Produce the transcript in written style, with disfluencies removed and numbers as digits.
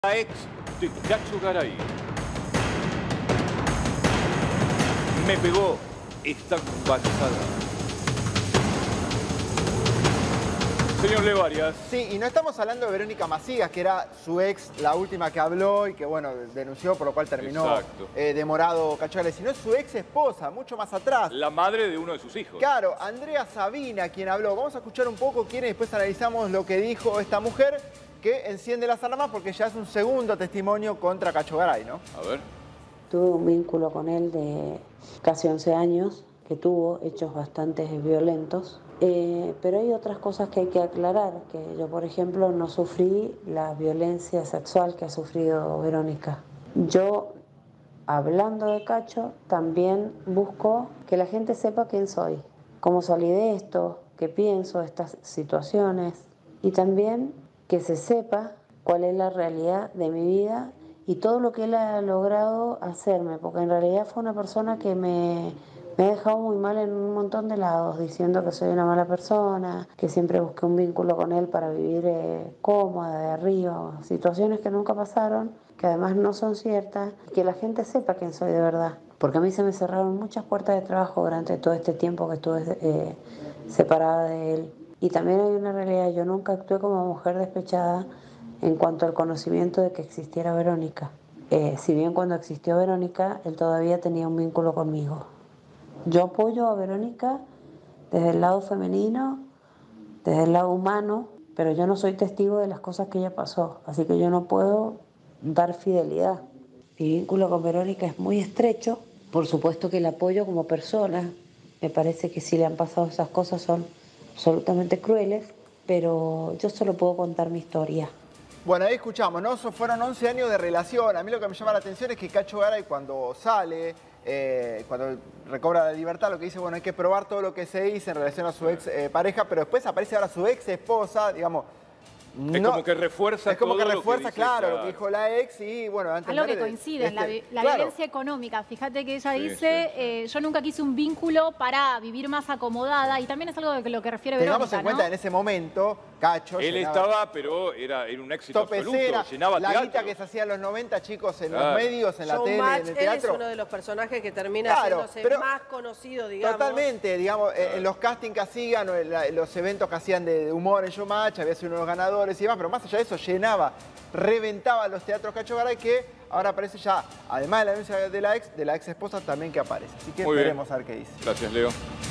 La ex de Cacho Garay. Me pegó, está embarazada. Señor Levarias. Sí, y no estamos hablando de Verónica Macías, que era su ex, la última que habló y que, bueno, denunció, por lo cual terminó demorado Cacho Garay, sino es su ex esposa, mucho más atrás. La madre de uno de sus hijos. Claro, Andrea Sabina, quien habló. Vamos a escuchar un poco quién y después analizamos lo que dijo esta mujer, que enciende las alarmas porque ya es un segundo testimonio contra Cacho Garay, ¿no? A ver. Tuve un vínculo con él de casi 11 años, que tuvo hechos bastante violentos. Pero hay otras cosas que hay que aclarar, que yo, por ejemplo, no sufrí la violencia sexual que ha sufrido Verónica. Yo, hablando de Cacho, también busco que la gente sepa quién soy, cómo salí de esto, qué pienso de estas situaciones y también que se sepa cuál es la realidad de mi vida y todo lo que él ha logrado hacerme, porque en realidad fue una persona que me ha dejado muy mal en un montón de lados, diciendo que soy una mala persona, que siempre busqué un vínculo con él para vivir cómoda, de arriba, situaciones que nunca pasaron, que además no son ciertas, y que la gente sepa quién soy de verdad. Porque a mí se me cerraron muchas puertas de trabajo durante todo este tiempo que estuve separada de él. Y también hay una realidad, yo nunca actué como mujer despechada en cuanto al conocimiento de que existiera Verónica. Si bien cuando existió Verónica, él todavía tenía un vínculo conmigo. Yo apoyo a Verónica desde el lado femenino, desde el lado humano, pero yo no soy testigo de las cosas que ella pasó, así que yo no puedo dar fidelidad. Mi vínculo con Verónica es muy estrecho, por supuesto que la apoyo como persona, me parece que si le han pasado esas cosas son absolutamente crueles, pero yo solo puedo contar mi historia. Bueno, ahí escuchamos, ¿no? Fueron 11 años de relación. A mí lo que me llama la atención es que Cacho Garay, cuando sale, cuando recobra la libertad, lo que dice, bueno, hay que probar todo lo que se dice en relación a su ex pareja, pero después aparece ahora su ex esposa, digamos. Es como que refuerza todo lo que dice, claro, lo que dijo la ex y bueno, antes algo que coincide, la violencia económica. Fíjate que ella dice, yo nunca quise un vínculo para vivir más acomodada y también es algo de lo que refiere Verónica, tengamos en cuenta, en ese momento, Cacho él estaba, pero era un éxito absoluto, llenaba la teatro. guita que se hacía en los 90, chicos, en los medios, en la tele, en el teatro. Él es uno de los personajes que termina haciéndose más conocido, digamos. Totalmente, digamos, en los castings que hacían, los eventos que hacían de humor en Showmatch, había sido uno de los ganadores y demás, pero más allá de eso, llenaba, reventaba los teatros Cacho Garay, que ahora aparece ya, además de la denuncia de la ex esposa, también que aparece. Así que veremos a ver qué dice. Gracias, Leo.